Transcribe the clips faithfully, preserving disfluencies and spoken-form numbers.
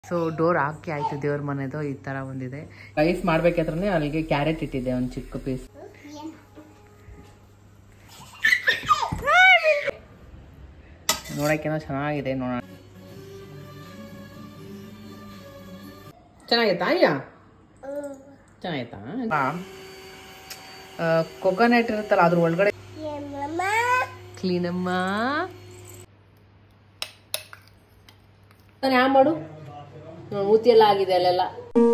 So door ಹಾಕಿ ಆಯ್ತು ದೇವ್ರ ಮನೆದು ಈ ತರ ಒಂದಿದೆ. ರೈಸ್ ಮಾಡ್ಬೇಕಾದ್ರೆ ಅಲ್ಲಿಗೆ ಕ್ಯಾರೆಟ್ ಇಟ್ಟಿದ್ದೆ ಒಂದು ಚಿಕ್ಕ ಪೀಸ್. ನೋಡಕ್ಕೆನೋ ಚೆನ್ನಾಗಿದೆ. ನೋಡೋಣ ಚೆನ್ನಾಗಿತ್ತಾ? ಅಯ್ಯ ಚೆನ್ನಾಗಿತ್ತಾ? ಕೊಕೊನಟ್ ಇರುತ್ತಲ್ಲ ಅದ್ರ ಒಳಗಡೆ ಕ್ಲೀನಮ್ಮ ಯಾವ ಮಾಡು ಊತಿ ಎಲ್ಲ ಆಗಿದೆ ಅಲ್ಲೆಲ್ಲ.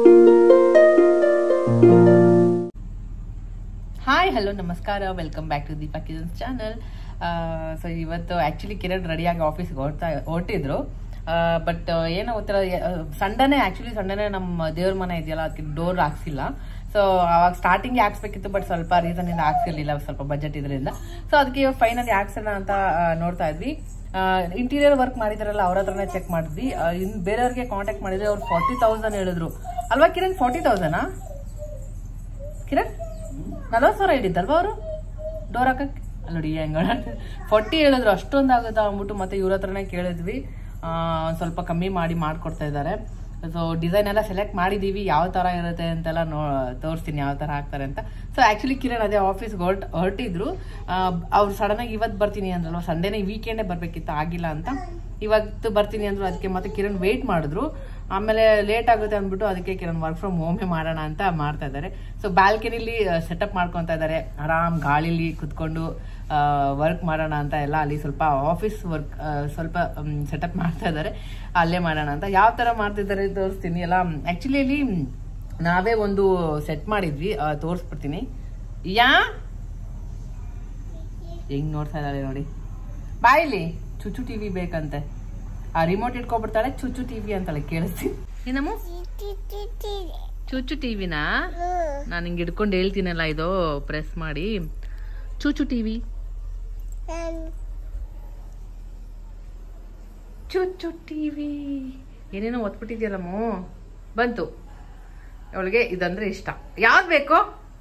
ಹಾಯ್ ಹಲೋ ನಮಸ್ಕಾರ, welcome back to Deepa kitchens channel. So ಇವತ್ತು ಆಕ್ಚುಲಿ ಕಿರಣ್ ರೆಡಿಯಾಗಿ ಆಫೀಸ್ಗೆ ಹೊರಡ್ತಾ ಹೊರಟಿದ್ರು. ಬಟ್ ಏನೋ ಗೊತ್ತಿಲ್ಲ, ಸಂಡೇನೆ ಆಕ್ಚುಲಿ ಸಂಡೇನೆ ನಮ್ಮ ದೇವ್ರ ಮನೆ ಇದೆಯಲ್ಲ ಅದಕ್ಕೆ ಡೋರ್ ಹಾಕ್ಸಿಲ್ಲ. ಸೊ ಅವಾಗ ಸ್ಟಾರ್ಟಿಂಗ್ ಹಾಕ್ಸ್ಬೇಕಿತ್ತು, ಬಟ್ ಸ್ವಲ್ಪ ರೀಸನ್ ಇಂದ ಹಾಕ್ಸಿರ್ಲಿಲ್ಲ, ಸ್ವಲ್ಪ ಬಜೆಟ್ ಇದರಿಂದ. ಸೊ ಅದಕ್ಕೆ ಇವಾಗ ಫೈನಲಿ ಹಾಕ್ಸೋಣ ಅಂತ ನೋಡ್ತಾ ಇದ್ವಿ. ಇಂಟೀರಿಯರ್ ವರ್ಕ್ ಮಾಡಿದಾರಲ್ಲ ಅವ್ರ ಹತ್ರನೇ ಚೆಕ್ ಮಾಡಿದ್ವಿ. ಇನ್ ಬೇರೆಯವ್ರಿಗೆ ಕಾಂಟ್ಯಾಕ್ಟ್ ಮಾಡಿದ್ರೆ ಅವ್ರು ಫಾರ್ಟಿ ತೌಸಂಡ್ ಹೇಳಿದ್ರು ಅಲ್ವಾ ಕಿರಣ್? ಫಾರ್ಟಿ ತೌಸಂಡಾ ಕಿರಣ್? ನಲವತ್ತು ಸಾವಿರ ಹೇಳಿದ್ದಲ್ವಾ ಅವರು ಡೋರ್ ಹಾಕಕ್ಕೆ? ನೋಡಿ ಹೆಂಗ ಫಾರ್ಟಿ ಹೇಳಿದ್ರು, ಅಷ್ಟೊಂದು ಆಗುತ್ತಾ ಅಂದ್ಬಿಟ್ಟು ಮತ್ತೆ ಇವ್ರ ಹತ್ರನೇ ಕೇಳಿದ್ವಿ. ಸ್ವಲ್ಪ ಕಮ್ಮಿ ಮಾಡಿ ಮಾಡ್ಕೊಡ್ತಾ ಇದ್ದಾರೆ. ಸೊ ಡಿಸೈನ್ ಎಲ್ಲ ಸೆಲೆಕ್ಟ್ ಮಾಡಿದೀವಿ, ಯಾವ ತರ ಇರುತ್ತೆ ಅಂತೆಲ್ಲ ನೋ ತೋರಿಸ್ತೀನಿ ಯಾವ ತರ ಹಾಕ್ತಾರೆ ಅಂತ. ಸೊ ಆಕ್ಚುಲಿ ಕಿರಣ್ ಅದೇ ಆಫೀಸ್ಗೆ ಹೊರಟ್ ಹೊರಟಿದ್ರು. ಅವ್ರು ಸಡನ್ ಆಗಿ ಇವತ್ತು ಬರ್ತೀನಿ ಅಂದ್ರಲ್ವ, ಸಂಡೇನೇ ವೀಕೆಂಡೇ ಬರ್ಬೇಕಿತ್ತು, ಆಗಿಲ್ಲ ಅಂತ ಇವತ್ತು ಬರ್ತೀನಿ ಅಂದ್ರು. ಅದಕ್ಕೆ ಮತ್ತೆ ಕಿರಣ್ ವೇಟ್ ಮಾಡಿದ್ರು. ಆಮೇಲೆ ಲೇಟ್ ಆಗುತ್ತೆ ಅಂದ್ಬಿಟ್ಟು ಅದಕ್ಕೆ ಕಿರಣ್ ವರ್ಕ್ ಫ್ರಮ್ ಹೋಮೇ ಮಾಡೋಣ ಅಂತ ಮಾಡ್ತಾ ಇದ್ದಾರೆ. ಸೊ ಬ್ಯಾಲ್ಕನಿಲಿ ಸೆಟಪ್ ಮಾಡ್ಕೊತಾ ಇದ್ದಾರೆ, ಆರಾಮ್ ಗಾಳಿಲಿ ಕುತ್ಕೊಂಡು ವರ್ಕ್ ಮಾಡೋಣ ಅಂತ ಎಲ್ಲ. ಅಲ್ಲಿ ಸ್ವಲ್ಪ ಆಫೀಸ್ ವರ್ಕ್ ಸ್ವಲ್ಪ ಸೆಟಪ್ ಮಾಡ್ತಾ ಇದ್ದಾರೆ, ಅಲ್ಲೇ ಮಾಡೋಣ ಅಂತ. ಯಾವ ತರ ಮಾಡ್ತಿದ್ದಾರೆ ತೋರಿಸ್ತೀನಿ ಎಲ್ಲ. ಆಕ್ಚುಲಿ ಅಲ್ಲಿ ನಾವೇ ಒಂದು ಸೆಟ್ ಮಾಡಿದ್ವಿ, ತೋರಿಸ್ಬಿಡ್ತೀನಿ. ಯಾ ಹೆಂಗ್ ನೋಡ್ತಾ ಇದ್ದಾರೆ ನೋಡಿ. ಬಾಯಿಲಿ ಚುಚ್ಚು ಟಿವಿ ಬೇಕಂತೆ, ಆ ರಿಮೋಟ್ ಇಟ್ಕೊಬಿಡ್ತಾಳೆ, ಚುಚ್ಚು ಟಿವಿ ಅಂತಾಳೆ. ಕೇಳಿಸ್ತೀನಿ ಏನಮ್ಮ? ಚುಚ್ಚು ಟಿವಿನಾ? ನಾನು ಹಿಂಗೆ ಹಿಡ್ಕೊಂಡು ಹೇಳ್ತೀನಲ್ಲ, ಇದು ಪ್ರೆಸ್ ಮಾಡಿ ಚುಚ್ಚು ಟಿವಿ. ಚುಚ್ಚು ಟಿವಿ ಏನೇನೋ ಒತ್ಬಿಟ್ಟಿದ್ಯಲ್ಲಮ್ಮ. ಬಂತು ಅವಳಿಗೆ, ಇದಂದ್ರೆ ಇಷ್ಟ. ಯಾವ್ದು ಬೇಕು?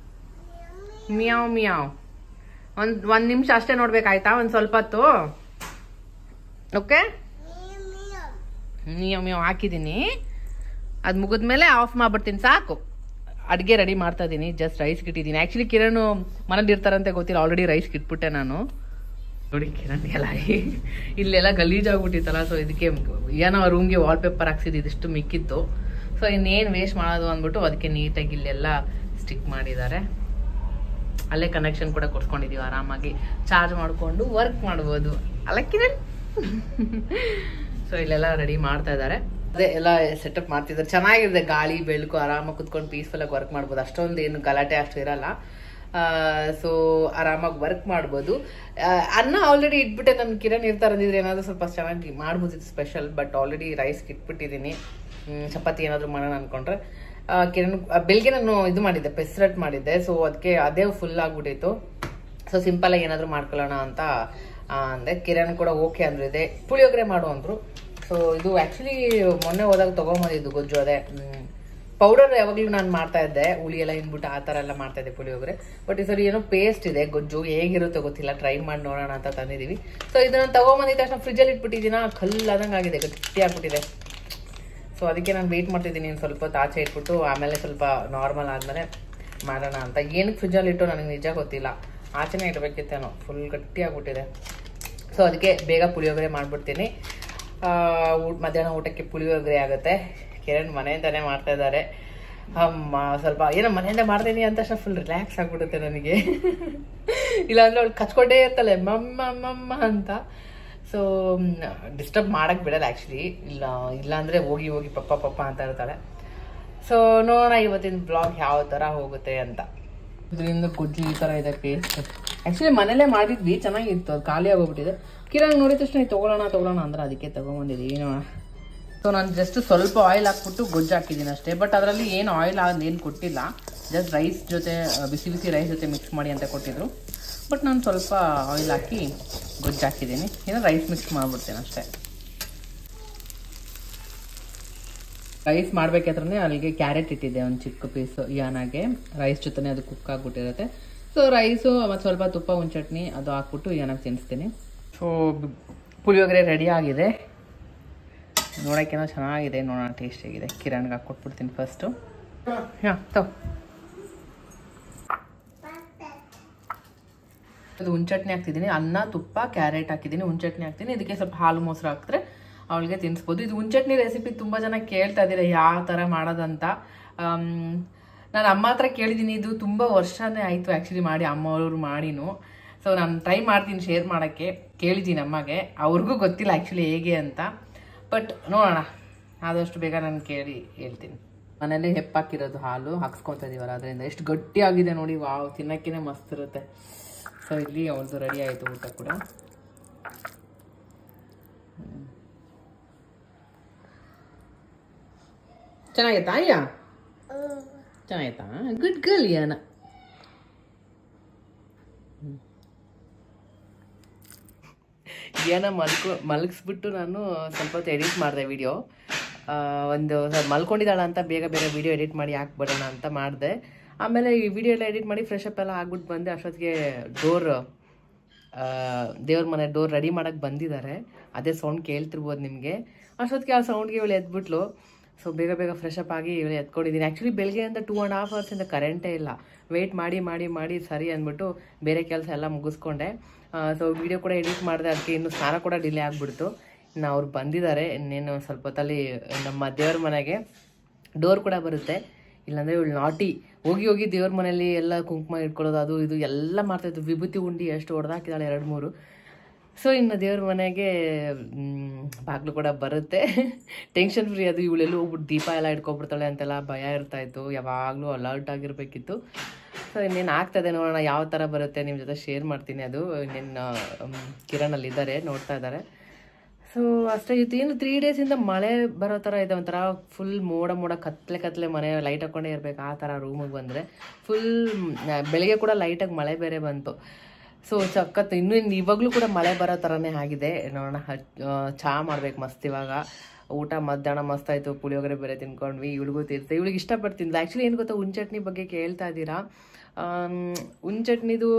ಮಿಯಾವ್ ಮಿಯಾವ್. ಒಂದ್ ಒಂದ್ ನಿಮಿಷ ಅಷ್ಟೇ ನೋಡ್ಬೇಕಾಯ್ತಾ, ಒಂದ್ ಸ್ವಲ್ಪ ಹೊತ್ತು. ಓಕೆ, ಮಿಯಾವ್ ಮಿಯಾವ್ ಹಾಕಿದೀನಿ. ಅದ್ ಮುಗಿದ್ಮೇಲೆ ಆಫ್ ಮಾಡ್ಬಿಡ್ತೀನಿ, ಸಾಕು. ಅಡ್ಗೆ ರೆಡಿ ಮಾಡ್ತಾ ಇದೀನಿ, ಜಸ್ಟ್ ರೈಸ್ ಇಟ್ಟಿದ್ದೀನಿ. ಆಕ್ಚುಲಿ ಕಿರಣ್ ಮನೇಲಿ ಇರ್ತಾರಂತೆ ಗೊತ್ತಿಲ್ಲ, ಆಲ್ರೆಡಿ ರೈಸ್ ಇಟ್ಬಿಟ್ಟೆ ನಾನು. ನೋಡಿ ಕಿರಣ್ ಎಲ್ಲ ಇಲ್ಲೆಲ್ಲ ಗಲೀಜಾಗ್ಬಿಟ್ಟಿತ್ತಲ್ಲ, ಸೊ ಇದಕ್ಕೆ ಏನೋ ರೂಮ್ಗೆ ವಾಲ್ ಪೇಪರ್ ಹಾಕ್ಸಿದ್ದು, ಇದಿಷ್ಟು ಮಿಕ್ಕಿತ್ತು. ಸೊ ಇನ್ನೇನು ವೇಸ್ಟ್ ಮಾಡೋದು ಅಂದ್ಬಿಟ್ಟು ಅದಕ್ಕೆ ನೀಟಾಗಿ ಇಲ್ಲೆಲ್ಲ ಸ್ಟಿಕ್ ಮಾಡಿದ್ದಾರೆ. ಅಲ್ಲೇ ಕನೆಕ್ಷನ್ ಕೂಡ ಕೊಡ್ಸ್ಕೊಂಡಿದೀವಿ, ಆರಾಮಾಗಿ ಚಾರ್ಜ್ ಮಾಡ್ಕೊಂಡು ವರ್ಕ್ ಮಾಡ್ಬೋದು ಅಲ್ಲ ಕಿರಣ್? ಸೊ ಇಲ್ಲೆಲ್ಲ ರೆಡಿ ಮಾಡ್ತಾ ಇದ್ದಾರೆ, ಅದೇ ಎಲ್ಲ ಸೆಟಪ್ ಮಾಡ್ತಿದ್ದಾರೆ. ಚೆನ್ನಾಗಿದೆ, ಗಾಳಿ ಬೆಳಕು, ಆರಾಮಾಗಿ ಕುತ್ಕೊಂಡು ಪೀಸ್ಫುಲ್ ಆಗಿ ವರ್ಕ್ ಮಾಡ್ಬೋದು. ಅಷ್ಟೊಂದು ಏನು ಗಲಾಟೆ ಅಷ್ಟು ಇರಲ್ಲ. ಸೊ ಆರಾಮಾಗಿ ವರ್ಕ್ ಮಾಡ್ಬೋದು. ಅನ್ನ ಆಲ್ರೆಡಿ ಇಟ್ಬಿಟ್ಟೆ. ನನ್ ಕಿರಣ್ ಇರ್ತಾರ ಅಂದಿದ್ರೆ ಏನಾದ್ರು ಸ್ವಲ್ಪ ಚೆನ್ನಾಗಿ ಮಾಡ್ಬೋದಿತ್ತು ಸ್ಪೆಷಲ್, ಬಟ್ ಆಲ್ರೆಡಿ ರೈಸ್ ಇಟ್ಬಿಟ್ಟಿದ್ದೀನಿ. ಚಪಾತಿ ಏನಾದ್ರು ಮಾಡೋಣ ಅನ್ಕೊಂಡ್ರೆ ಕಿರಣ್ ಬೆಳಿಗ್ಗೆ ನಾನು ಇದು ಮಾಡಿದ್ದೆ, ಪೆಸರಟ್ ಮಾಡಿದ್ದೆ. ಸೊ ಅದಕ್ಕೆ ಅದೇ ಫುಲ್ ಆಗ್ಬಿಟ್ಟಿತ್ತು. ಸೊ ಸಿಂಪಲ್ ಆಗಿ ಏನಾದ್ರು ಮಾಡ್ಕೊಳ್ಳೋಣ ಅಂತ ಅಂದೆ. ಕಿರಣ್ ಕೂಡ ಓಕೆ ಅಂದ್ರು, ಇದೆ ಪುಳಿಯೋಗರೆ ಮಾಡು ಅಂದ್ರು. ಸೊ ಇದು ಆಕ್ಚುಲಿ ಮೊನ್ನೆ ಹೋದಾಗ ತಗೊಂಬಂದಿದ್ದು ಗೊಜ್ಜು. ಅದೇ ಪೌಡರ್ ಯಾವಾಗ್ಲೂ ನಾನು ಮಾಡ್ತಾ ಇದ್ದೆ, ಹುಳಿ ಎಲ್ಲ ಹಿಂದ್ಬಿಟ್ಟು ಆ ತರ ಎಲ್ಲ ಮಾಡ್ತಾ ಇದ್ದೆ ಪುಳಿಯೋಗರೆ. ಬಟ್ ಈ ಸರಿ ಏನೋ ಪೇಸ್ಟ್ ಇದೆ ಗೊಜ್ಜು, ಹೇಗಿರುತ್ತೆ ಗೊತ್ತಿಲ್ಲ, ಟ್ರೈ ಮಾಡಿ ನೋಡೋಣ ಅಂತ ತಂದಿದೀವಿ. ಸೊ ಇದನ್ನ ತಗೊಂಬಂದಿದ್ದ ತಕ್ಷಣ ಫ್ರಿಜ್ ಅಲ್ಲಿ ಇಟ್ಬಿಟ್ಟಿದ್ದೀನ, ಕಲ್ಲಾದಂಗೆ ಆಗಿದೆ, ಗಟ್ಟಿ ಆಗ್ಬಿಟ್ಟಿದೆ. ಸೊ ಅದಕ್ಕೆ ನಾನು ವೇಟ್ ಮಾಡ್ತಿದ್ದೀನಿ, ಸ್ವಲ್ಪ ಆಚೆ ಇಟ್ಬಿಟ್ಟು ಆಮೇಲೆ ಸ್ವಲ್ಪ ನಾರ್ಮಲ್ ಆದ್ಮೇಲೆ ಮಾಡೋಣ ಅಂತ. ಏನಕ್ಕೆ ಫ್ರಿಜ್ ಅಲ್ಲಿ ಇಟ್ಟು ನನಗೆ ನಿಜ ಗೊತ್ತಿಲ್ಲ, ಆಚೆನೇ ಇಡಬೇಕಿತ್ತೇನೋ, ಫುಲ್ ಗಟ್ಟಿ ಆಗ್ಬಿಟ್ಟಿದೆ. ಸೊ ಅದಕ್ಕೆ ಬೇಗ ಪುಳಿಯೋಗರೆ ಮಾಡ್ಬಿಡ್ತೀನಿ. ಮಧ್ಯಾಹ್ನ ಊಟಕ್ಕೆ ಪುಳಿಯೋಗರೆ ಆಗುತ್ತೆ. ಕಿರಣ್ ಮನೆಯಿಂದಾನೆ ಮಾಡ್ತಾ ಇದ್ದಾರೆ. ಅಮ್ಮ ಸ್ವಲ್ಪ ಏನೋ ಮನೆಯಿಂದ ಮಾಡ್ತೀನಿ ಅಂತ ತಕ್ಷಣ ಫುಲ್ ರಿಲ್ಯಾಕ್ಸ್ ಆಗ್ಬಿಡುತ್ತೆ ನನಗೆ. ಇಲ್ಲಾಂದ್ರೆ ಅವ್ಳು ಕಚ್ಕೊಂಡೇ ಇರ್ತಾಳೆ ಮಮ್ಮ ಮಮ್ಮ ಅಂತ. ಸೊ ಡಿಸ್ಟರ್ಬ್ ಮಾಡಕ್ ಬಿಡಲ್ಲ ಆಕ್ಚುಲಿ, ಇಲ್ಲ ಇಲ್ಲಾಂದ್ರೆ ಹೋಗಿ ಹೋಗಿ ಪಪ್ಪ ಪಪ್ಪ ಅಂತ ಇರ್ತಾಳೆ. ಸೊ ನೋಡೋಣ ಇವತ್ತಿನ ಬ್ಲಾಗ್ ಯಾವ ತರ ಹೋಗುತ್ತೆ ಅಂತ. ಇದರಿಂದ ಗೊಜ್ಜು ಈ ತರ ಇದೆ ಪೇಸ್ಟ್. ಆಕ್ಚುಲಿ ಮನೇಲೆ ಮಾಡಿದ್ವಿ, ಚೆನ್ನಾಗಿತ್ತು, ಅದು ಖಾಲಿ ಆಗೋಗ್ಬಿಟ್ಟಿದೆ. ಕಿರಣ್ ನೋಡಿದ ತಕ್ಷಣ ತಗೊಳ್ಳೋಣ ತಗೊಳ್ಳೋಣ ಅಂದ್ರೆ ಅದಕ್ಕೆ ತಗೊಂಬಂದಿದ್ದೀವಿ. ನೋಡೋಣ. ಸೊ ನಾನು ಜಸ್ಟ್ ಸ್ವಲ್ಪ ಆಯಿಲ್ ಹಾಕ್ಬಿಟ್ಟು ಗೊಜ್ಜು ಹಾಕಿದ್ದೀನಿ ಅಷ್ಟೇ. ಬಟ್ ಅದರಲ್ಲಿ ಏನು ಆಯಿಲ್ ಏನು ಕೊಟ್ಟಿಲ್ಲ, ಜಸ್ಟ್ ರೈಸ್ ಜೊತೆ ಬಿಸಿ ಬಿಸಿ ರೈಸ್ ಜೊತೆ ಮಿಕ್ಸ್ ಮಾಡಿ ಅಂತ ಕೊಟ್ಟಿದ್ರು. ಬಟ್ ನಾನು ಸ್ವಲ್ಪ ಆಯಿಲ್ ಹಾಕಿ ಗೊಜ್ಜು ಹಾಕಿದ್ದೀನಿ, ಏನೋ ರೈಸ್ ಮಿಕ್ಸ್ ಮಾಡ್ಬಿಡ್ತೇನೆ ಅಷ್ಟೇ. ರೈಸ್ ಮಾಡ್ಬೇಕಾದ್ರೆ ಅಲ್ಲಿಗೆ ಕ್ಯಾರೆಟ್ ಇಟ್ಟಿದ್ದೆ ಒಂದು ಚಿಕ್ಕ ಪೀಸ್ ಯಾನಾಗೆ, ರೈಸ್ ಜೊತೆ ಅದು ಕುಕ್ ಆಗ್ಬಿಟ್ಟಿರುತ್ತೆ. ಸೊ ರೈಸು ಮತ್ತು ಸ್ವಲ್ಪ ತುಪ್ಪ ಒಂದು ಚಟ್ನಿ ಅದು ಹಾಕ್ಬಿಟ್ಟು ಯಾನಾಗೆ ತಿನ್ನಿಸ್ತೀನಿ. ಸೊ ಪುಳಿಯೋಗರೆ ರೆಡಿ ಆಗಿದೆ. ನೋಡೋಕ್ಕೇನೋ ಚೆನ್ನಾಗಿದೆ, ನೋಡೋಣ ಟೇಸ್ಟ್ ಹೇಗಿದೆ. ಕಿರಣ್ಗೆ ಹಾಕ್ಕೊಟ್ಬಿಡ್ತೀನಿ ಫಸ್ಟು. ಹಾಂ ತಗೋ. ಅದು ಹುಣ್ಚಟ್ನಿ ಹಾಕ್ತಿದ್ದೀನಿ, ಅನ್ನ ತುಪ್ಪ ಕ್ಯಾರೆಟ್ ಹಾಕಿದ್ದೀನಿ, ಹುಣ್ಚಟ್ನಿ ಹಾಕ್ತೀನಿ. ಇದಕ್ಕೆ ಸ್ವಲ್ಪ ಹಾಲು ಮೊಸರು ಹಾಕಿದ್ರೆ ಅವಳಿಗೆ ತಿನ್ನಿಸ್ಬೋದು. ಇದು ಹುಣ್ಚಟ್ನಿ ರೆಸಿಪಿ ತುಂಬ ಜನ ಕೇಳ್ತಾ ಇದ್ದೀರಾ ಯಾವ ಥರ ಮಾಡೋದಂತ. ನಾನು ಅಮ್ಮ ಹತ್ರ ಕೇಳಿದ್ದೀನಿ, ಇದು ತುಂಬ ವರ್ಷನೇ ಆಯಿತು ಆ್ಯಕ್ಚುಲಿ ಮಾಡಿ, ಅಮ್ಮವ್ರು ಮಾಡಿನೂ. ಸೊ ನಾನು ಟ್ರೈ ಮಾಡ್ತೀನಿ ಶೇರ್ ಮಾಡೋಕ್ಕೆ, ಕೇಳಿದ್ದೀನಿ ಅಮ್ಮಗೆ, ಅವ್ರಿಗೂ ಗೊತ್ತಿಲ್ಲ ಆ್ಯಕ್ಚುಲಿ ಹೇಗೆ ಅಂತ. ಬಟ್ ನೋಡೋಣ, ಆದಷ್ಟು ಬೇಗ ನಾನು ಕೇಳಿ ಹೇಳ್ತೀನಿ. ಮನೇಲಿ ಹೆಪ್ಪಾಕಿರೋದು ಹಾಲು ಹಾಕ್ಸ್ಕೊತಾ ಇದೀವಲ್ಲ, ಅದರಿಂದ ಎಷ್ಟು ಗಟ್ಟಿಯಾಗಿದೆ ನೋಡಿ, ವಾವ್, ತಿನ್ನೋಕ್ಕೇ ಮಸ್ತ್ ಇರುತ್ತೆ. ಸೊ ಇಲ್ಲಿ ಅವ್ರದ್ದು ರೆಡಿ ಆಯಿತು ಊಟ ಕೂಡ. ಚೆನ್ನಾಗಿತ್ತಾ ಅಯ್ಯ? ಚೆನ್ನಾಗಿತ್ತಾ? ಗುಡ್ ಗರ್ಲ್ ಯಾನ. ಏನ ಮಲ್ಕೊ ಮಲಗಿಸ್ಬಿಟ್ಟು ನಾನು ಸ್ವಲ್ಪ ಹೊತ್ತು ಎಡಿಟ್ ಮಾಡಿದೆ ವಿಡಿಯೋ. ಒಂದು ಮಲ್ಕೊಂಡಿದ್ದಾಳ ಅಂತ ಬೇಗ ಬೇಗ ವಿಡಿಯೋ ಎಡಿಟ್ ಮಾಡಿ ಹಾಕ್ಬಿಡೋಣ ಅಂತ ಮಾಡಿದೆ. ಆಮೇಲೆ ಈ ವಿಡಿಯೋ ಎಲ್ಲ ಎಡಿಟ್ ಮಾಡಿ ಫ್ರೆಶ್ ಅಪ್ ಎಲ್ಲ ಆಗ್ಬಿಟ್ಟು ಬಂದೆ. ಅಷ್ಟೊತ್ತಿಗೆ ಡೋರ್ ದೇವ್ರ ಮನೆ ಡೋರ್ ರೆಡಿ ಮಾಡೋಕ್ಕೆ ಬಂದಿದ್ದಾರೆ. ಅದೇ ಸೌಂಡ್ ಕೇಳ್ತಿರ್ಬೋದು ನಿಮಗೆ. ಅಷ್ಟೊತ್ತಿಗೆ ಆ ಸೌಂಡ್ಗೆ ಇವಳು ಎದ್ಬಿಟ್ಲು. ಸೊ ಬೇಗ ಬೇಗ ಫ್ರೆಶ್ ಅಪ್ ಆಗಿ ಇವಳು ಎತ್ಕೊಂಡಿದ್ದೀನಿ. ಆ್ಯಕ್ಚುಲಿ ಬೆಳಗ್ಗೆಯಿಂದ ಟೂ ಆ್ಯಂಡ್ ಹಾಫ್ ಅವರ್ಸಿಂದ ಕರೆಂಟೇ ಇಲ್ಲ. ವೆಯ್ಟ್ ಮಾಡಿ ಮಾಡಿ ಮಾಡಿ ಸರಿ ಅಂದ್ಬಿಟ್ಟು ಬೇರೆ ಕೆಲಸ ಎಲ್ಲ ಮುಗಿಸ್ಕೊಂಡೆ. ಸೊ ವಿಡಿಯೋ ಕೂಡ ಎಡಿಟ್ ಮಾಡಿದೆ, ಅದಕ್ಕೆ ಇನ್ನು ಸ್ನಾನ ಕೂಡ ಡಿಲೇ ಆಗಿಬಿಡ್ತು. ಇನ್ನು ಅವ್ರು ಬಂದಿದ್ದಾರೆ. ಇನ್ನೇನು ಸ್ವಲ್ಪ ಹೊತ್ತಲ್ಲಿ ನಮ್ಮ ದೇವ್ರ ಮನೆಗೆ ಡೋರ್ ಕೂಡ ಬರುತ್ತೆ. ಇಲ್ಲಾಂದರೆ ಇವಳು ನಾಟಿ ಹೋಗಿ ಹೋಗಿ ದೇವ್ರ ಮನೇಲಿ ಎಲ್ಲ ಕುಂಕುಮ ಇಟ್ಕೊಳ್ಳೋದು ಅದು ಇದು ಎಲ್ಲ ಮಾಡ್ತಾಯಿತ್ತು. ವಿಭೂತಿ ಉಂಡಿ ಎಷ್ಟು ಹೊಡೆದಾಕಿದ್ದಾಳೆ, ಎರಡು ಮೂರು. ಸೊ ಇನ್ನು ದೇವ್ರ ಮನೆಗೆ ಬಾಗಿಲು ಕೂಡ ಬರುತ್ತೆ. ಟೆನ್ಷನ್ ಫ್ರೀ ಅದು. ಇವಳೆಲ್ಲೂ ಹೋಗ್ಬಿಟ್ಟು ದೀಪ ಎಲ್ಲ ಇಟ್ಕೊಬಿಡ್ತಾಳೆ ಅಂತೆಲ್ಲ ಭಯ ಇರ್ತಾಯಿತ್ತು. ಯಾವಾಗಲೂ ಅಲರ್ಟ್ ಆಗಿರಬೇಕಿತ್ತು. ಸೊ ಇನ್ನೇನು ಆಗ್ತದೆ ನೋಡೋಣ ಯಾವ ಥರ ಬರುತ್ತೆ, ನಿಮ್ಮ ಜೊತೆ ಶೇರ್ ಮಾಡ್ತೀನಿ. ಅದು ಇನ್ನೇನು ಕಿರಣಲ್ಲಿ ಇದ್ದಾರೆ, ನೋಡ್ತಾ ಇದ್ದಾರೆ. ಸೊ ಅಷ್ಟೇ ಇತ್ತು. ಏನು ತ್ರೀ ಡೇಸಿಂದ ಮಳೆ ಬರೋ ಥರ ಇದೆ, ಒಂಥರ ಫುಲ್ ಮೋಡ ಮೋಡ ಕತ್ಲೆ ಕತ್ಲೆ, ಮನೆ ಲೈಟ್ ಹಾಕ್ಕೊಂಡೇ ಇರಬೇಕು ಆ ಥರ. ರೂಮಿಗೆ ಬಂದರೆ ಫುಲ್ ಬೆಳಗ್ಗೆ ಕೂಡ ಲೈಟಾಗಿ ಮಳೆ ಬೇರೆ ಬಂತು. ಸೊ ಸಖತ್ತು. ಇನ್ನೂ ಇನ್ನು ಇವಾಗಲೂ ಕೂಡ ಮಳೆ ಬರೋ ಥರನೇ ಆಗಿದೆ. ನೋಡೋಣ, ಚಹಾ ಮಾಡ್ಬೇಕು ಮಸ್ತ್. ಇವಾಗ ಊಟ ಮಧ್ಯಾಹ್ನ ಮಸ್ತ್ ಆಯಿತು, ಪುಳಿಯೋಗರೆ ಬೇರೆ ತಿನ್ಕೊಂಡ್ವಿ. ಇವಳಿಗೂ ತಿರ್ತೆ, ಇವಳಿಗೆ ಇಷ್ಟಪಡ್ತೀನಿ. ಆ್ಯಕ್ಚುಲಿ ಏನು ಗೊತ್ತಾ, ಹುಣ್ಚಟ್ನಿ ಬಗ್ಗೆ ಕೇಳ್ತಾ ಇದ್ದೀರಾ. ಹುಣ್ಚಟ್ನಿದು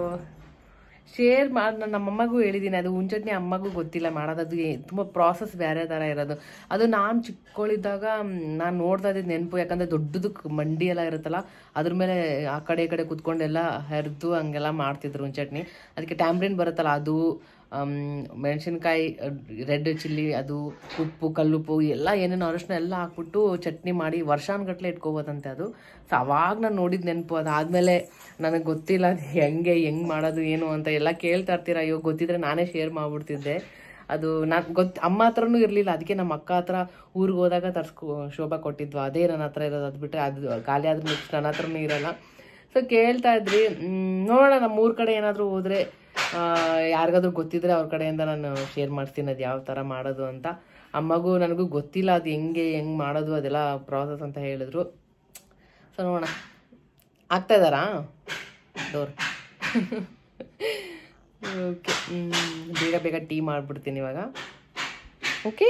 ಶೇರ್ ಮಾಡಿ ನಾನು ನಮ್ಮಮ್ಮಗೂ ಹೇಳಿದ್ದೀನಿ. ಅದು ಹುಣ್ಚಟ್ನಿ ಅಮ್ಮಗೂ ಗೊತ್ತಿಲ್ಲ ಮಾಡೋದು. ಅದು ತುಂಬ ಪ್ರಾಸೆಸ್ ಬೇರೆ ಥರ ಇರೋದು. ಅದು ನಾನು ಚಿಕ್ಕವಳಿದ್ದಾಗ ನಾನು ನೋಡ್ತಾ ಇದ್ದಿದ್ದು ನೆನಪು. ಯಾಕಂದರೆ ದೊಡ್ಡದಕ್ಕೆ ಮಂಡಿ ಎಲ್ಲ ಇರುತ್ತಲ್ಲ, ಅದ್ರ ಮೇಲೆ ಆ ಕಡೆ ಈ ಕಡೆ ಕುತ್ಕೊಂಡೆಲ್ಲ ಹರಿದು ಹಂಗೆಲ್ಲ ಮಾಡ್ತಿದ್ರು ಹುಣ್ಚಟ್ನಿ. ಅದಕ್ಕೆ ಟ್ಯಾಮ್ರಿನ್ ಬರುತ್ತಲ್ಲ, ಅದು ಮೆಣಸಿನ್ಕಾಯಿ, ರೆಡ್ ಚಿಲ್ಲಿ, ಅದು ಉಪ್ಪು, ಕಲ್ಲುಪ್ಪು ಎಲ್ಲ ಏನೇನು ಅರಶಿನ ಎಲ್ಲ ಹಾಕ್ಬಿಟ್ಟು ಚಟ್ನಿ ಮಾಡಿ ವರ್ಷಾನುಗಟ್ಲೆ ಇಟ್ಕೋಬೋದಂತೆ ಅದು. ಸೊ ಅವಾಗ ನಾನು ನೋಡಿದ ನೆನಪು. ಅದಾದಮೇಲೆ ನನಗೆ ಗೊತ್ತಿಲ್ಲ ಅದು ಹೆಂಗೆ ಹೆಂಗೆ ಮಾಡೋದು ಏನು ಅಂತ ಎಲ್ಲ ಕೇಳ್ತಾ ಇರ್ತೀರ. ಅಯ್ಯೋ ಗೊತ್ತಿದ್ರೆ ನಾನೇ ಶೇರ್ ಮಾಡಿಬಿಡ್ತಿದ್ದೆ. ಅದು ನಾನು ಗೊತ್ತು, ಅಮ್ಮ ಹತ್ರನೂ ಇರಲಿಲ್ಲ. ಅದಕ್ಕೆ ನಮ್ಮ ಅಕ್ಕ ಹತ್ರ ಊರಿಗೆ ಹೋದಾಗ ತರ್ಸ್ಕೊ ಶೋಭಾ ಕೊಟ್ಟಿದ್ವು. ಅದೇ ನನ್ನ ಹತ್ರ ಇರೋದು. ಅದು ಬಿಟ್ಟರೆ ಅದು ಖಾಲಿ ಆದ್ರೆ ನೆಕ್ಸ್ಟ್ ನನ್ನ ಹತ್ರನೂ ಇರೋಲ್ಲ. ಸೊ ಕೇಳ್ತಾ ಇದ್ರಿ. ನೋಡೋಣ, ನಮ್ಮ ಊರ ಕಡೆ ಏನಾದರೂ ಹೋದರೆ ಯಾರಿಗಾದ್ರೂ ಗೊತ್ತಿದ್ರೆ ಅವ್ರ ಕಡೆಯಿಂದ ನಾನು ಶೇರ್ ಮಾಡ್ತೀನಿ ಅದು ಯಾವ ಥರ ಮಾಡೋದು ಅಂತ. ಅಮ್ಮಗೂ ನನಗೂ ಗೊತ್ತಿಲ್ಲ ಅದು ಹೆಂಗೆ ಹೆಂಗೆ ಮಾಡೋದು ಅದೆಲ್ಲ ಪ್ರಾಸೆಸ್ ಅಂತ ಹೇಳಿದ್ರು. ಸೊ ನೋಡೋಣ, ಆಗ್ತಾ ಇದ್ದಾರಾ ಡೋರ್? ಓಕೆ, ಬೇಗ ಬೇಗ ಟೀ ಮಾಡಿಬಿಡ್ತೀನಿ ಇವಾಗ. ಓಕೆ,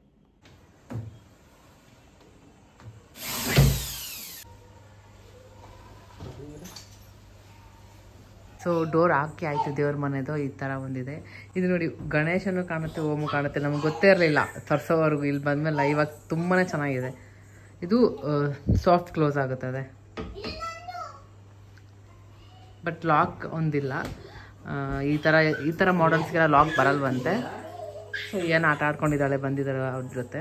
ಸೊ ಡೋರ್ ಹಾಕಿ ಆಯಿತು. ದೇವ್ರ ಮನೆದು ಈ ಥರ ಒಂದಿದೆ. ಇದು ನೋಡಿ, ಗಣೇಶನೂ ಕಾಣುತ್ತೆ, ಓಮು ಕಾಣುತ್ತೆ. ನಮ್ಗೆ ಗೊತ್ತೇ ಇರಲಿಲ್ಲ ತರ್ಸೋವರೆಗೂ. ಇಲ್ಲಿ ಬಂದಮೇಲೆ ಇವಾಗ ತುಂಬಾ ಚೆನ್ನಾಗಿದೆ. ಇದು ಸಾಫ್ಟ್ ಕ್ಲೋಸ್ ಆಗುತ್ತದೆ, ಬಟ್ ಲಾಕ್ ಒಂದಿಲ್ಲ. ಈ ಥರ ಈ ಥರ ಮಾಡಲ್ಸ್ಗೆಲ್ಲ ಲಾಕ್ ಬರಲ್ವಂತೆ. ಸೊ ಏನು ಆಟ ಆಡ್ಕೊಂಡಿದ್ದಾಳೆ, ಬಂದಿದ್ದಾಳೆ ಅವ್ರ ಜೊತೆ.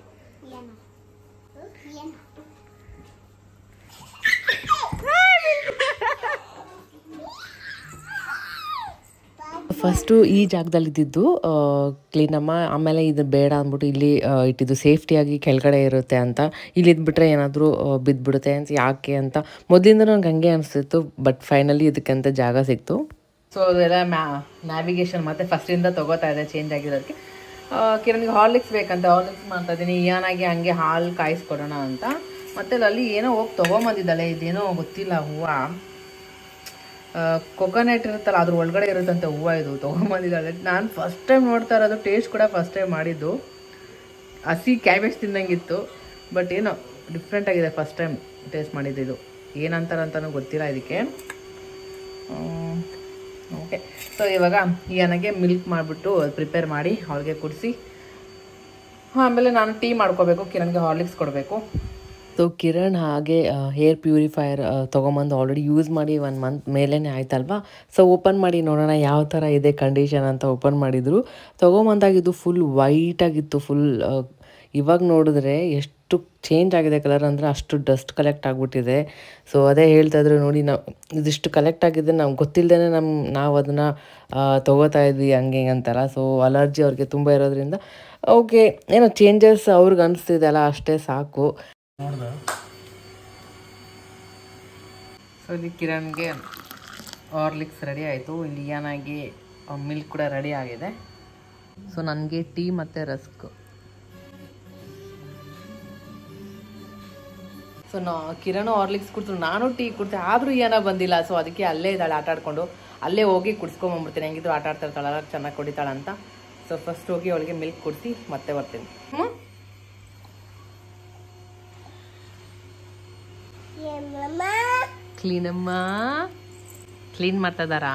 ಫಸ್ಟು ಈ ಜಾಗದಲ್ಲಿ ಇದ್ದಿದ್ದು ಕ್ಲೀನಮ್ಮ, ಆಮೇಲೆ ಇದು ಬೇಡ ಅಂದ್ಬಿಟ್ಟು ಇಲ್ಲಿ ಇಟ್ಟಿದ್ದು. ಸೇಫ್ಟಿಯಾಗಿ ಕೆಳಗಡೆ ಇರುತ್ತೆ ಅಂತ. ಇಲ್ಲಿ ಇದ್ಬಿಟ್ರೆ ಏನಾದರೂ ಬಿದ್ದುಬಿಡುತ್ತೆ ಅಂತ, ಯಾಕೆ ಅಂತ ಮೊದಲಿಂದ ನಂಗೆ ಹಂಗೆ ಅನಿಸ್ತಿತ್ತು. ಬಟ್ ಫೈನಲಿ ಇದಕ್ಕಂತ ಜಾಗ ಸಿಕ್ತು. ಸೊ ಅದೆಲ್ಲ ಮ್ಯಾ ನ್ಯಾವಿಗೇಷನ್ ಮತ್ತೆ ಫಸ್ಟಿಂದ ತೊಗೋತಾ ಇದೆ, ಚೇಂಜ್ ಆಗಿರೋದಕ್ಕೆ. ಕಿರಣ್ಗೆ ಹಾರ್ಲಿಕ್ಸ್ ಬೇಕಂತ ಹಾರ್ಲಿಕ್ಸ್ ಮಾಡ್ತಾ ಇದ್ದೀನಿ. ಏನಾಗಿ ಹಂಗೆ ಹಾಲು ಕಾಯಿಸ್ಕೊಡೋಣ ಅಂತ. ಮತ್ತೆ ಅಲ್ಲಿ ಏನೋ ಹೋಗಿ ತೊಗೊಂಬಂದಿದ್ದಾಳೆ, ಇದೇನೋ ಗೊತ್ತಿಲ್ಲ ಹೂವು, ಕೊಕೊನೆಟ್ ಇರುತ್ತಲ್ಲ ಅದ್ರ ಒಳಗಡೆ ಇರುತ್ತಂತೆ ಹೂವು. ಇದು ತೊಗೊಂಬಂದಿದ್ದಾಳೆ. ನಾನು ಫಸ್ಟ್ ಟೈಮ್ ನೋಡ್ತಾ ಇರೋದು. ಟೇಸ್ಟ್ ಕೂಡ ಫಸ್ಟ್ ಟೈಮ್ ಮಾಡಿದ್ದು. ಹಸಿ ಕ್ಯಾಬೇಜ್ ತಿನ್ನಂಗಿತ್ತು, ಬಟ್ ಏನೋ ಡಿಫ್ರೆಂಟ್ ಆಗಿದೆ. ಫಸ್ಟ್ ಟೈಮ್ ಟೇಸ್ಟ್ ಮಾಡಿದ್ದು. ಇದು ಏನಂತಾರಂತನೂ ಗೊತ್ತಿಲ್ಲ ಇದಕ್ಕೆ. ಓಕೆ, ಸೊ ಇವಾಗ ಈ ನನಗೆ ಮಿಲ್ಕ್ ಮಾಡಿಬಿಟ್ಟು ಪ್ರಿಪೇರ್ ಮಾಡಿ ಅವಳಿಗೆ ಕುಡಿಸಿ ಆಮೇಲೆ ನಾನು ಟೀ ಮಾಡ್ಕೋಬೇಕು, ಕಿರಣ್ಗೆ ಹಾರ್ಲಿಕ್ಸ್ ಕೊಡಬೇಕು. ಸೊ ಕಿರಣ್ ಹಾಗೆ ಹೇರ್ ಪ್ಯೂರಿಫೈಯರ್ ತೊಗೊಂಬಂದು ಆಲ್ರೆಡಿ ಯೂಸ್ ಮಾಡಿ ಒನ್ ಮಂತ್ ಮೇಲೇ ಆಯ್ತಲ್ವಾ. ಸೊ ಓಪನ್ ಮಾಡಿ ನೋಡೋಣ ಯಾವ ಥರ ಇದೆ ಕಂಡೀಷನ್ ಅಂತ ಓಪನ್ ಮಾಡಿದರು. ತೊಗೊಂಬಂದಾಗಿದ್ದು ಫುಲ್ ವೈಟಾಗಿತ್ತು. ಫುಲ್ ಇವಾಗ ನೋಡಿದ್ರೆ ಎಷ್ಟು ಚೇಂಜ್ ಆಗಿದೆ ಕಲರ್ ಅಂದರೆ ಅಷ್ಟು ಡಸ್ಟ್ ಕಲೆಕ್ಟ್ ಆಗಿಬಿಟ್ಟಿದೆ. ಸೊ ಅದೇ ಹೇಳ್ತಾಯಿದ್ರು ನೋಡಿ, ನಾವು ಇದಿಷ್ಟು ಕಲೆಕ್ಟ್ ಆಗಿದೆ ನಮ್ಗೆ ಗೊತ್ತಿಲ್ಲದೇ ನಮ್ಮ ನಾವು ಅದನ್ನು ತೊಗೋತಾ ಇದ್ವಿ ಹಂಗೆ ಹಿಂಗೆ ಅಂತಾರ. ಸೊ ಅಲರ್ಜಿ ಅವ್ರಿಗೆ ತುಂಬ ಇರೋದ್ರಿಂದ ಓಕೆ ಏನೋ ಚೇಂಜಸ್ ಅವ್ರಿಗೆ ಅನಿಸ್ತಿದೆ ಅಲ್ಲ, ಅಷ್ಟೇ ಸಾಕು. ಸೊ ಇಲ್ಲಿ ಕಿರಣ್ಗೆ ಹಾರ್ಲಿಕ್ಸ್ ರೆಡಿ ಆಯಿತು. ಇಲ್ಲಿ ಏನಾಗಿ ಮಿಲ್ಕ್ ಕೂಡ ರೆಡಿ ಆಗಿದೆ. ಸೊ ನನಗೆ ಟೀ ಮತ್ತು ರಸ್ಕ್. ಸೊ ನಾ ಕಿರಣ್ ಹಾರ್ಲಿಕ್ಸ್ ಕುಡ್ತು, ನಾನು ಟೀ ಕುಡ್ತೆ, ಆದರೂ ಏನೋ ಬಂದಿಲ್ಲ. ಸೊ ಅದಕ್ಕೆ ಅಲ್ಲೇ ಇದ್ದಾಳೆ ಆಟ ಆಡ್ಕೊಂಡು, ಅಲ್ಲೇ ಹೋಗಿ ಕುಡ್ಸ್ಕೊಂಬಂದ್ಬಿಡ್ತೀನಿ. ಹೆಂಗಿದ್ರು ಆಟ ಆಡ್ತಾ ಇರ್ತಾಳಲ್ಲ, ಚೆನ್ನಾಗಿ ಕುಡಿತಾಳೆ ಅಂತ. ಸೊ ಫಸ್ಟ್ ಹೋಗಿ ಅವಳಿಗೆ ಮಿಲ್ಕ್ ಕುಡಿಸಿ ಮತ್ತೆ ಬರ್ತೀನಿ. ಹ್ಞೂ ಕ್ಲೀನಮ್ಮ ಕ್ಲೀನ್ ಮಾಡ್ತಾ ಇದ್ದಾರಾ?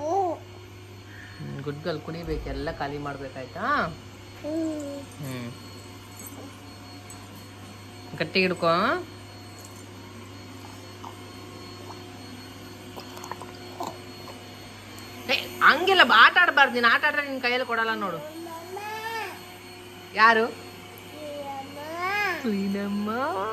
ಗುಡ್ ಗರ್ಲ್, ಕುಡಿಬೇಕು, ಎಲ್ಲ ಖಾಲಿ ಮಾಡ್ಬೇಕಾಯ್ತಾ? ಹ್ಮ್ ಗಟ್ಟಿ ಹಿಡ್ಕೊ. ಹಂಗೆಲ್ಲ ಆಟ ಆಡ್ಬಾರ್ದು ನೀನು. ಆಟ ಆಡ್ರೆ ನಿನ್ ಕೈಯಲ್ಲಿ ಕೊಡಲ್ಲ ನೋಡು. ಯಾರು? ಕ್ಲೀನಮ್ಮ.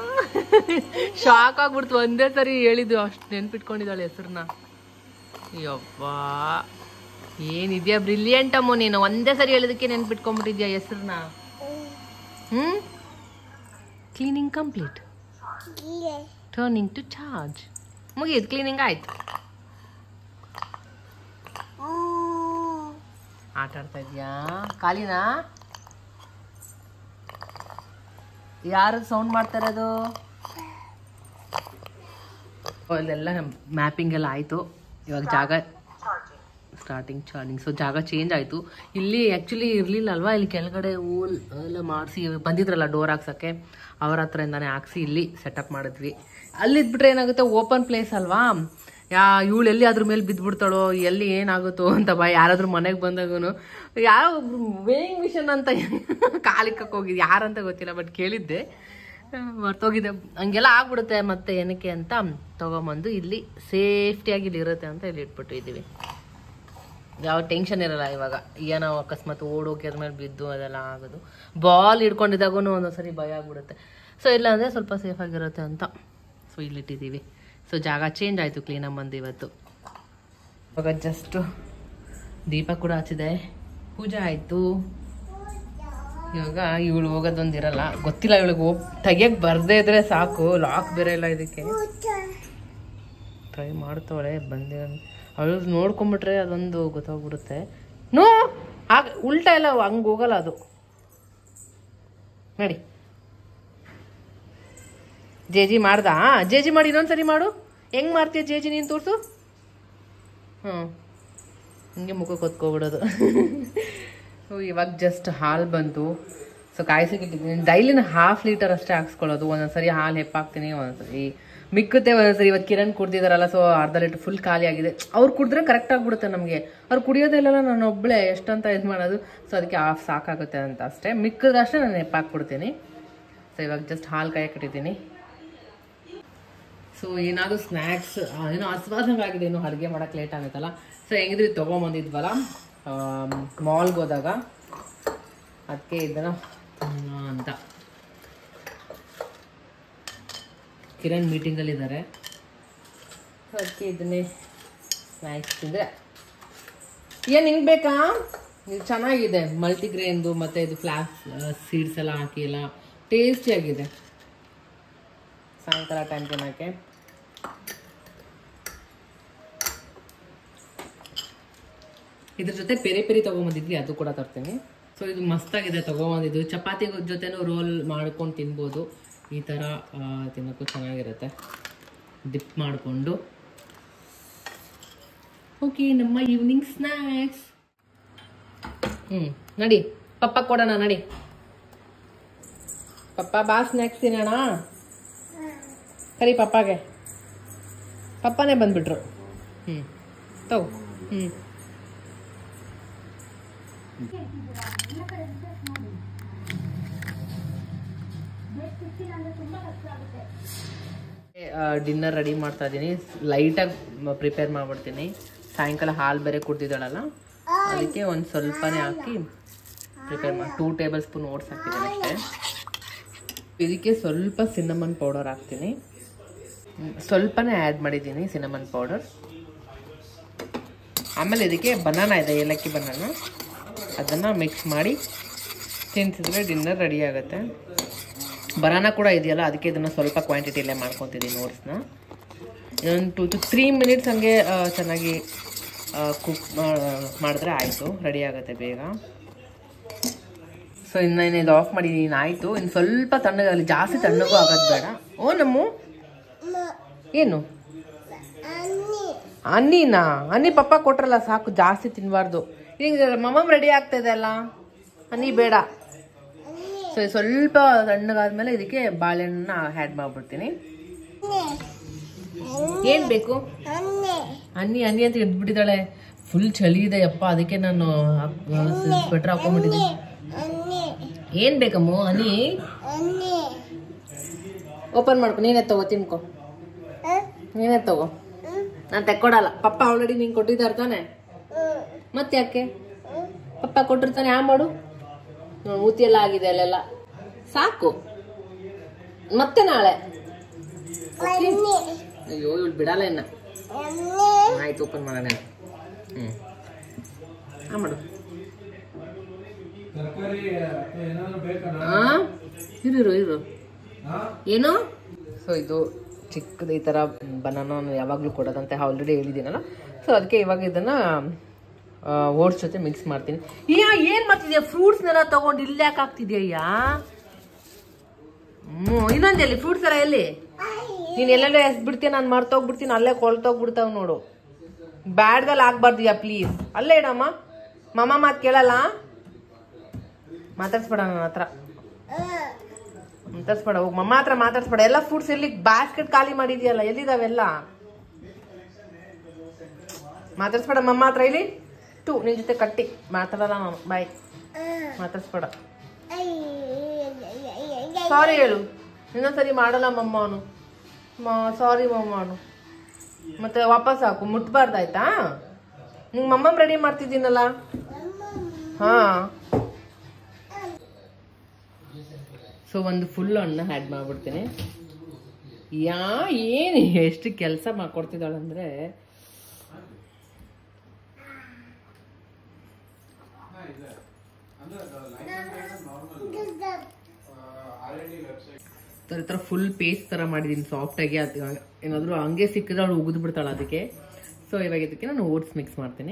ಶಾಕ್ ಆಗ್ಬಿಡ್ತು, ಒಂದೇ ಸರಿ ಹೇಳಿದ್ದು, ಅಷ್ಟು ನೆನ್ಪಿಟ್ಕೊಂಡಿದ್ದಾಳೆ ಹೆಸರನ್ನ. ಯವ್ವಾ ಏನಿದ್ಯಾ ಬ್ರಿಲಿಯಂಟ್ ಅಮ್ಮು ನೀನು, ಒಂದೇ ಸರಿ ಹೇಳಿದಕ್ಕೆ ನೆನ್ಪಿಟ್ಕೊಂಡ್ಬಿಟ್ಟಿದ್ಯಾ ಹೆಸರನ್ನ. Hmm cleaning complete, turning to charge. ಮುಗಿದು ಕ್ಲೀನಿಂಗ್ ಆಯ್ತು. ಆಟ ಆಡ್ತಾ ಇದ್ಯಾ? ಖಾಲಿನಾ? ಯಾರು ಸೌಂಡ್ ಮಾಡ್ತಾರೆ ಅದು? ಅಲ್ಲೆಲ್ಲ ಮ್ಯಾಪಿಂಗ್ ಎಲ್ಲ ಆಯಿತು. ಇವಾಗ ಜಾಗ ಸ್ಟಾರ್ಟಿಂಗ್ ಚಾರ್ಜಿಂಗ್. ಸೊ ಜಾಗ ಚೇಂಜ್ ಆಯಿತು. ಇಲ್ಲಿ ಆ್ಯಕ್ಚುಲಿ ಇರಲಿಲ್ಲ ಅಲ್ವಾ, ಇಲ್ಲಿ ಕೆಳಗಡೆ ಊಲ್ ಎಲ್ಲ ಮಾಡಿಸಿ ಬಂದಿದ್ರಲ್ಲ ಡೋರ್ ಹಾಕ್ಸೋಕ್ಕೆ, ಅವ್ರ ಹತ್ರದಿಂದಾನೆ ಹಾಕ್ಸಿ ಇಲ್ಲಿ ಸೆಟಪ್ ಮಾಡಿದ್ವಿ. ಅಲ್ಲಿದ್ಬಿಟ್ರೆ ಏನಾಗುತ್ತೆ, ಓಪನ್ ಪ್ಲೇಸ್ ಅಲ್ವಾ, ಯಾ ಇವಳು ಎಲ್ಲಿ ಅದ್ರ ಮೇಲೆ ಬಿದ್ದುಬಿಡ್ತಾಳೋ, ಎಲ್ಲಿ ಏನಾಗುತ್ತೋ ಅಂತ ಭಯ. ಯಾರಾದ್ರೂ ಮನೆಗೆ ಬಂದಾಗೂ ಯಾರೋ ಒಬ್ರು ವೇಯಿಂಗ್ ಮಿಷನ್ ಅಂತ ಕಾಲಿಕ್ಕಕ್ಕೆ ಹೋಗಿದ್ದು, ಯಾರಂತ ಗೊತ್ತಿಲ್ಲ, ಬಟ್ ಕೇಳಿದ್ದೆ, ಮರ್ತೋಗಿದೆ. ಹಂಗೆಲ್ಲ ಆಗ್ಬಿಡುತ್ತೆ ಮತ್ತೆ ಏನಕ್ಕೆ ಅಂತ ತೊಗೊಂಬಂದು ಇಲ್ಲಿ ಸೇಫ್ಟಿಯಾಗಿ ಇಲ್ಲಿ ಇರುತ್ತೆ ಅಂತ ಇಲ್ಲಿ ಇಟ್ಬಿಟ್ಟಿದ್ದೀವಿ. ಯಾವ ಟೆನ್ಷನ್ ಇರಲ್ಲ ಇವಾಗ. ಏನೋ ಅಕಸ್ಮಾತ್ ಓಡೋಕೆ ಅದ್ಮೇಲೆ ಬಿದ್ದು ಅದೆಲ್ಲ ಆಗೋದು. ಬಾಲ್ ಹಿಡ್ಕೊಂಡಿದ್ದಾಗೂ ಒಂದೊಂದ್ಸರಿ ಭಯ ಆಗ್ಬಿಡುತ್ತೆ. ಸೊ ಇಲ್ಲ ಅಂದರೆ ಸ್ವಲ್ಪ ಸೇಫಾಗಿರುತ್ತೆ ಅಂತ ಸೊ ಇಲ್ಲಿಟ್ಟಿದ್ದೀವಿ. ಸೊ ಜಾಗ ಚೇಂಜ್ ಆಯಿತು, ಕ್ಲೀನಾಗಿ ಬಂದು ಇವತ್ತು. ಇವಾಗ ಜಸ್ಟು ದೀಪ ಕೂಡ ಹಚ್ಚಿದೆ, ಪೂಜೆ ಆಯಿತು. ಇವಾಗ ಇವಳು ಹೋಗೋದೊಂದಿರಲ್ಲ, ಗೊತ್ತಿಲ್ಲ ಇವಳಿಗೆ ಹೋಗಿ ತೆಗಿಯಕ್ಕೆ ಬರದೇ ಇದ್ರೆ ಸಾಕು. ಲಾಕ್ ಬೇರೆ ಇಲ್ಲ ಇದಕ್ಕೆ. ಟ್ರೈ ಮಾಡ್ತಾವಳೆ, ಬಂದೆ ಅವಳು ನೋಡ್ಕೊಂಬಿಟ್ರೆ ಅದೊಂದು ಗೊತ್ತಾಗ್ಬಿಡುತ್ತೆ. ನೋ ಆಗ ಉಲ್ಟಾ ಎಲ್ಲ ಹಂಗೆ ಹೋಗಲ್ಲ ಅದು. ನೋಡಿ ಜೇಜಿ ಮಾಡ್ದಾ? ಜೇಜಿ ಮಾಡಿ ಇನ್ನೊಂದ್ಸರಿ ಮಾಡು. ಹೆಂಗ್ ಮಾಡ್ತೀಯ ಜೇಜಿ ನೀನು ತೋರಿಸು. ಹ್ಞೂ ಹಿಂಗೆ ಮುಖಕ್ಕೆ ಹೊತ್ಕೊಬಿಡೋದು. ಇವಾಗ ಜಸ್ಟ್ ಹಾಲು ಬಂತು. ಸೊ ಕಾಯಿಸಿಟ್ಟಿದ್ದೀನಿ. ಡೈಲಿನ ಹಾಫ್ ಲೀಟರ್ ಅಷ್ಟೇ ಹಾಕ್ಸ್ಕೊಳ್ಳೋದು. ಒಂದೊಂದ್ಸರಿ ಹಾಲು ಹೆಪ್ಪಾಕ್ತೀನಿ, ಒಂದೊಂದ್ಸರಿ ಮಿಕ್ಕುತ್ತೆ, ಒಂದೊಂದ್ಸರಿ ಇವತ್ತು ಕಿರಣ್ ಕುಡ್ದಿದಾರಲ್ಲ, ಸೊ ಅರ್ಧ ಲೀಟರ್ ಫುಲ್ ಖಾಲಿ ಆಗಿದೆ. ಅವ್ರು ಕುಡಿದ್ರೆ ಕರೆಕ್ಟ್ ಆಗಿಬಿಡುತ್ತೆ ನಮಗೆ. ಅವ್ರು ಕುಡಿಯೋದಿಲ್ಲ, ನಾನು ಒಬ್ಬಳೇ ಎಷ್ಟಂತ ಇದು ಮಾಡೋದು. ಸೊ ಅದಕ್ಕೆ ಹಾಫ್ ಸಾಕಾಗುತ್ತೆ ಅಂತ ಅಷ್ಟೇ. ಮಿಕ್ಕದಷ್ಟೇ ನಾನು ಹೆಪ್ಪಾಕ್ಬಿಡ್ತೀನಿ. ಸೊ ಇವಾಗ ಜಸ್ಟ್ ಹಾಲು ಕಾಯಕ್ಕಿಟ್ಟಿದ್ದೀನಿ. ಸೊ ಏನಾದರೂ ಸ್ನ್ಯಾಕ್ಸ್ ಏನೋ ಹಸ್ವಾದಂಗಾಗಿದೆ, ಇನ್ನೂ ಅಡುಗೆ ಮಾಡೋಕ್ಕೆ ಲೇಟ್ ಆಗುತ್ತಲ್ಲ. ಸೊ ಹೆಂಗಿದ್ರಿ ತೊಗೊಂಬಂದಿದ್ವಲ್ಲ ಮಾಲ್ಗೆ ಹೋದಾಗ, ಅದಕ್ಕೆ ಇದನ್ನು ಅಂತ. ಕಿರಣ್ ಮೀಟಿಂಗಲ್ಲಿದ್ದಾರೆ, ಅದಕ್ಕೆ ಇದನ್ನೇ ಸ್ನ್ಯಾಕ್ಸ್ ತಿಂದರೆ. ಏನು ಹಿಂಗೆ ಬೇಕಾ? ಇದು ಚೆನ್ನಾಗಿದೆ, ಮಲ್ಟಿಗ್ರೇನ್ದು ಮತ್ತು ಇದು ಫ್ಲಾಕ್ಸ್ ಸೀಡ್ಸ್ ಎಲ್ಲ ಹಾಕಿ ಎಲ್ಲ ಟೇಸ್ಟಿಯಾಗಿದೆ. ಸಾಯಂಕಾಲ ಟೈಮ್ ತಿನ್ನೋಕ್ಕೆ ಇದ್ರ ಜೊತೆ ಪೆರಿ ಪೆರಿ ತೊಗೊಂಬಂದಿದ್ವಿ, ಅದು ಕೂಡ ತರ್ತೀನಿ. ಸೊ ಇದು ಮಸ್ತಾಗಿದೆ ತೊಗೊಂಬಂದಿದ್ದು. ಚಪಾತಿ ಜೊತೆನೂ ರೋಲ್ ಮಾಡ್ಕೊಂಡು ತಿನ್ಬೋದು. ಈ ಥರ ತಿನ್ನೋಕ್ಕೂ ಚೆನ್ನಾಗಿರುತ್ತೆ, ಡಿಪ್ ಮಾಡಿಕೊಂಡು. ಓಕೆ, ನಮ್ಮ ಈವ್ನಿಂಗ್ ಸ್ನ್ಯಾಕ್ಸ್. ಹ್ಞೂ ನಡಿ ಪಪ್ಪ ಕೊಡೋಣ, ನಡಿ ಪಪ್ಪ ಬಾ ಸ್ನ್ಯಾಕ್ಸ್ ತಿನ್ನೋಣ. ಸರಿ ಪಪ್ಪಾಗೆ, ಪಪ್ಪನೇ ಬಂದ್ಬಿಟ್ರು. ಹ್ಞೂ ತಗೋ. ಹ್ಞೂ ಡಿನ್ನರ್ ರೆಡಿ ಮಾಡ್ತಾ ಇದ್ದೀನಿ. ಲೈಟಾಗಿ ಪ್ರಿಪೇರ್ ಮಾಡ್ಬಿಡ್ತೀನಿ. ಸಾಯಂಕಾಲ ಹಾಲು ಬೇರೆ ಕುಡ್ದಿದ್ದಾಳಲ್ಲ, ಅದಕ್ಕೆ ಒಂದು ಸ್ವಲ್ಪನೇ ಹಾಕಿ ಪ್ರಿಪೇರ್ ಮಾಡಿ ಟೂ ಟೇಬಲ್ ಸ್ಪೂನ್ ಓಟ್ಸ್ ಹಾಕಿದ್ದೀನಿ ಅಷ್ಟೇ. ಇದಕ್ಕೆ ಸ್ವಲ್ಪ ಸಿನ್ನಮನ್ ಪೌಡರ್ ಹಾಕ್ತೀನಿ. ಸ್ವಲ್ಪನೇ ಆ್ಯಡ್ ಮಾಡಿದ್ದೀನಿ ಸಿನ್ನಮನ್ ಪೌಡರ್. ಆಮೇಲೆ ಇದಕ್ಕೆ ಬನಾನಾ ಇದೆ, ಏಲಕ್ಕಿ ಬನಾನ, ಅದನ್ನು ಮಿಕ್ಸ್ ಮಾಡಿ ತಿನ್ಸಿದ್ರೆ ಡಿನ್ನರ್ ರೆಡಿ ಆಗುತ್ತೆ. ಬನಾನಾ ಕೂಡ ಇದೆಯಲ್ಲ, ಅದಕ್ಕೆ ಇದನ್ನು ಸ್ವಲ್ಪ ಕ್ವಾಂಟಿಟಿಯಲ್ಲೇ ಮಾಡ್ಕೊತಿದ್ದೀನಿ ಓಟ್ಸ್ನ. ಇನ್ನೊಂದು ಟು ಟು ತ್ರೀ ಮಿನಿಟ್ಸ್ ಹಂಗೆ ಚೆನ್ನಾಗಿ ಕುಕ್ ಮಾಡಿದ್ರೆ ಆಯಿತು, ರೆಡಿ ಆಗುತ್ತೆ ಬೇಗ. ಸೊ ಇನ್ನು ಇದು ಆಫ್ ಮಾಡಿದ್ದೀನಿ, ಆಯಿತು. ಇನ್ನು ಸ್ವಲ್ಪ ತಣ್ಣಗಾಗಲಿ, ಜಾಸ್ತಿ ತಣ್ಣಗೂ ಆಗೋದು ಬೇಡ. ಓ ನಮ್ಮ ಏನು ಅನ್ನಿನಾ? ಅನ್ನಿ ಪಪ್ಪ ಕೊಟ್ರಲ್ಲ ಸಾಕು, ಜಾಸ್ತಿ ತಿನ್ನಬಾರ್ದು. ಈಗ ಮಮ್ಮಮ್ ರೆಡಿ ಆಗ್ತಾಯಿದೆ ಅಲ್ಲ, ಅನ್ನಿ ಬೇಡ. ಸೊ ಸ್ವಲ್ಪ ತಣ್ಣಗಾದ್ಮೇಲೆ ಇದಕ್ಕೆ ಬಾಳೆಹಣ್ಣನ್ನ ಆ್ಯಡ್ ಮಾಡ್ಬಿಡ್ತೀನಿ. ಏನು ಬೇಕು? ಅನ್ನಿ ಅನ್ನಿ ಅಂತ ಹಿಡ್ಬಿಟ್ಟಿದ್ದಾಳೆ. ಫುಲ್ ಚಳಿ ಇದೆ ಯಪ್ಪ, ಅದಕ್ಕೆ ನಾನು ಸ್ವೆಟ್ರ್ ಹಾಕೊಂಡ್ಬಿಟ್ಟಿದ್ದೀನಿ. ಏನು ಬೇಕಮ್ಮ? ಅನ್ನಿ ಓಪನ್ ಮಾಡ್ಕೊ, ನೀನೇ ತಗೋ, ತಿನ್ಕೊ, ನೀನೇ ತಗೋ. ನಾನು ತೆಕ್ಕೊಡಲ್ಲ, ಪಪ್ಪ ಆಲ್ರೆಡಿ ನೀನು ಕೊಟ್ಟಿದ್ದಾರೆ ತಾನೆ, ಮತ್ತೆ ಯಾಕೆ? ಪಪ್ಪ ಕೊಟ್ಟಿರ್ತಾನೆ, ಯಾ ಮಾಡು. ಮೂತಿ ಎಲ್ಲ ಆಗಿದೆ ಅಲ್ಲೆಲ್ಲ, ಸಾಕು. ಮತ್ತೆ ನಾಳೆ ಅಯ್ಯೋ ಇವಳು ಬಿಡಲ್ಲ ಇನ್ನ. ಆಯ್ತು, ಓಪನ್ ಮಾಡೋಣ. ಹ್ಞೂ ಹಾಂ ಮಾಡು. ಹಾಂ ಇರು ಇರು ಏನು? ಸೊ ಇದು ಚಿಕ್ಕದು ಈ ಥರ ಬನಾನ ಯಾವಾಗಲೂ ಕೊಡೋದಂತೆ ಆಲ್ರೆಡಿ ಹೇಳಿದ್ದೀನಲ್ಲ. ಸೊ ಅದಕ್ಕೆ ಇವಾಗ ಇದನ್ನು ಓಟ್ಸ್ ಜೊತೆ ಮಿಕ್ಸ್ ಮಾಡ್ತೀನಿ. ಯಾ ಏನು ಮಾಡ್ತಿದ್ಯಾ? ಫ್ರೂಟ್ಸ್ನೆಲ್ಲ ತೊಗೊಂಡು ಇಲ್ಲಿ ಯಾಕೆ ಹಾಕ್ತಿದ್ಯಾ? ಹ್ಞೂ ಇನ್ನೊಂದು ಎಲ್ಲಿ ಫ್ರೂಟ್ಸ್ ಎಲ್ಲ ಎಲ್ಲಿ? ನೀನು ಎಲ್ಲೆಲ್ಲ ಎಸ್ ಬಿಡ್ತೀನಿ, ನಾನು ಮರ್ತೋಗ್ಬಿಡ್ತೀನಿ, ಅಲ್ಲೇ ಕೊಳ್ತೋಗ್ಬಿಡ್ತಾವೆ ನೋಡು. ಬ್ಯಾಡ್ಗಲ್ಲಿ ಹಾಕ್ಬಾರ್ದಿಯಾ ಪ್ಲೀಸ್, ಅಲ್ಲೇ ಇಡಮ್ಮ. ಮಮ್ಮ ಮಾತು ಕೇಳಲ್ಲ, ಮಾತಾಡ್ಸ್ಬೇಡ ನನ್ನ ಹತ್ರ, ಮಾತಾಡ್ಸ್ಬೇಡ. ಹೋಗಿ ಮಮ್ಮ ಹತ್ರ ಮಾತಾಡ್ಸ್ಬೇಡ. ಎಲ್ಲ ಫ್ರೂಟ್ಸ್ ಎಲ್ಲಿ? ಬಾಸ್ಕೆಟ್ ಖಾಲಿ ಮಾಡಿದ್ಯಲ್ಲ, ಎಲ್ಲಿದಾವೆಲ್ಲ? ಮಾತಾಡ್ಸ್ಬೇಡ ಮಮ್ಮ ಹತ್ರ. ಇಲ್ಲಿ ಟು ನಿನ್ ಜೊತೆ ಕಟ್ಟಿ ಮಾತಾಡಲ್ಲ ನಾನು, ಬಾಯ್. ಮಾತಾಡ್ಸ್ಬೇಡ. ಸಾರಿ ಹೇಳು, ಇನ್ನೊಂದ್ಸರಿ ಮಾಡಲ್ಲ ಮಮ್ಮ ಅವನು. ಸಾರಿ ಮಮ್ಮ ಅವನು. ಮತ್ತೆ ವಾಪಸ್ ಹಾಕು, ಮುಟ್ಬಾರ್ದಾಯ್ತಾ? ನಿಂಗೆ ಮಮ್ಮಮ್ ರೆಡಿ ಮಾಡ್ತಿದ್ದೀನಲ್ಲ. ಹಾ ಸೊ ಒಂದು ಫುಲ್ ಹಣ್ಣು ಆ್ಯಡ್ ಮಾಡ್ಬಿಡ್ತೀನಿ. ಯಾ ಏನು ಎಷ್ಟು ಕೆಲಸ ಮಾಡ್ಕೊಡ್ತಿದ್ದಾಳಂದ್ರೆ, ಈ ಥರ ಫುಲ್ ಪೇಸ್ಟ್ ಥರ ಮಾಡಿದ್ದೀನಿ ಸಾಫ್ಟಾಗಿ. ಅದು ಏನಾದರೂ ಹಂಗೆ ಸಿಕ್ಕಿದ್ರೆ ಅವಳು ಉಗಿದು ಬಿಡ್ತಾಳೆ ಅದಕ್ಕೆ. ಸೊ ಇವಾಗ ಇದಕ್ಕೆ ನಾನು ಓಟ್ಸ್ ಮಿಕ್ಸ್ ಮಾಡ್ತೀನಿ.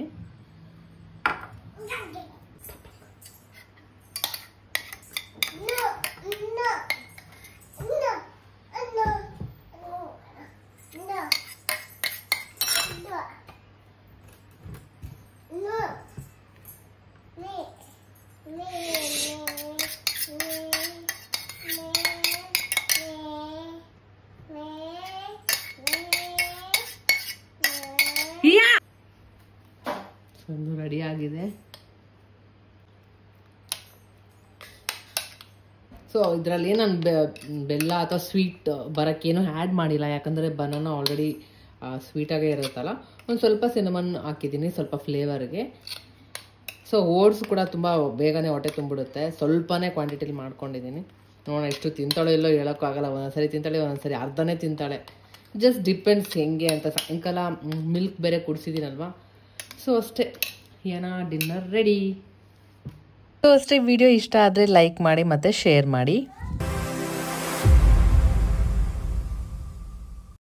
ಒಂದು ರೆಡಿ ಆಗಿದೆ. ಸೊ ಇದರಲ್ಲಿ ನಾನು ಬೆಲ್ಲ ಅಥವಾ ಸ್ವೀಟ್ ಬರೋಕ್ಕೇನು ಆ್ಯಡ್ ಮಾಡಿಲ್ಲ, ಯಾಕಂದರೆ ಬನಾನಾ ಆಲ್ರೆಡಿ ಸ್ವೀಟಾಗೇ ಇರುತ್ತಲ್ಲ. ಒಂದು ಸ್ವಲ್ಪ ಸಿನಮನ್ ಹಾಕಿದ್ದೀನಿ ಸ್ವಲ್ಪ ಫ್ಲೇವರ್ಗೆ. ಸೊ ಓಟ್ಸ್ ಕೂಡ ತುಂಬ ಬೇಗನೆ ಹೊಟ್ಟೆ ತುಂಬಿಡುತ್ತೆ. ಸ್ವಲ್ಪನೇ ಕ್ವಾಂಟಿಟಿಲಿ ಮಾಡ್ಕೊಂಡಿದ್ದೀನಿ. ನೋಡೋಣ ಎಷ್ಟು ತಿಂತಾಳೆ ಇಲ್ಲೋ ಹೇಳೋಕ್ಕಾಗಲ್ಲ. ಒಂದೊಂದ್ಸರಿ ತಿಂತಾಳೆ, ಒಂದೊಂದ್ಸರಿ ಅರ್ಧನೇ ತಿಂತಾಳೆ. ಜಸ್ಟ್ ಡಿಪೆಂಡ್ಸ್ ಹೆಂಗೆ ಅಂತ. ಸಾಯಂಕಾಲ ಮಿಲ್ಕ್ ಬೇರೆ ಕುಡಿಸಿದ್ದೀನಲ್ವಾ, ಸೊ ಅಷ್ಟೇ. ಏನಾ ಡಿನ್ನರ್ ರೆಡಿ. ಸೊ ಅಷ್ಟೇ. ವಿಡಿಯೋ ಇಷ್ಟ ಆದರೆ ಲೈಕ್ ಮಾಡಿ ಮತ್ತು ಶೇರ್ ಮಾಡಿ.